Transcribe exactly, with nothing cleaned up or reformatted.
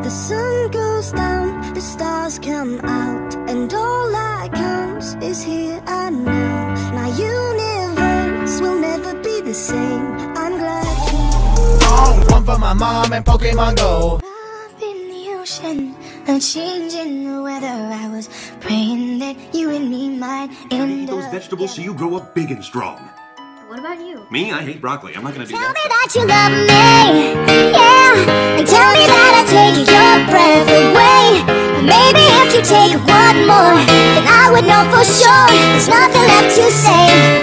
The sun goes down, the stars come out, and all that counts is here and now. My universe will never be the same. I'm glad to oh, one for my mom and Pokemon Go. up in the ocean, a change in the weather. I was praying that you and me might end Eat those up vegetables so you grow up big and strong. What about you? Me? I hate broccoli. I'm not gonna do Tell that. me that you love me, yeah, and tell me that I take your breath away. Maybe if you take one more, then I would know for sure there's nothing left to say.